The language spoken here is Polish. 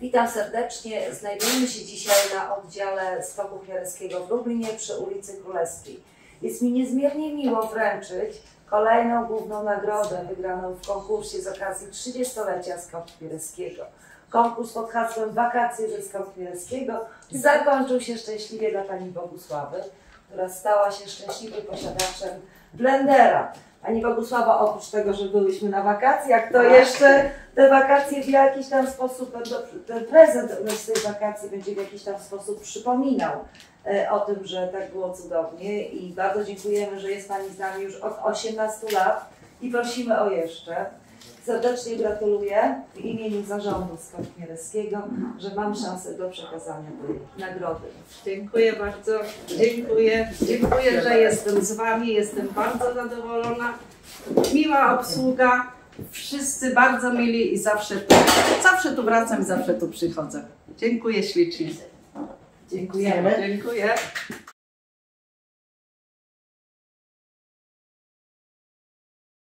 Witam serdecznie. Znajdujemy się dzisiaj na oddziale Stoku Kniareckiego w Lublinie przy ulicy Królewskiej. Jest mi niezmiernie miło wręczyć kolejną główną nagrodę wygraną w konkursie z okazji 30-lecia Stoku Kniareckiego. Konkurs pod hasłem Wakacje ze Stoku Kniareckiego zakończył się szczęśliwie dla pani Bogusławy, która stała się szczęśliwym posiadaczem blendera. Pani Bogusława, oprócz tego, że byłyśmy na wakacjach, to jeszcze te wakacje w jakiś tam sposób, ten prezent z tej wakacji będzie w jakiś tam sposób przypominał o tym, że tak było cudownie i bardzo dziękujemy, że jest Pani z nami już od 18 lat i prosimy o jeszcze. Serdecznie gratuluję w imieniu zarządu Stoku Kniareckiego, że mam szansę do przekazania tej nagrody. Dziękuję bardzo, dziękuję, że jestem z Wami, jestem bardzo zadowolona. Miła obsługa, wszyscy bardzo mili i zawsze tu wracam i zawsze tu przychodzę. Dziękuję ślicznie. Dziękujemy. Dziękuję.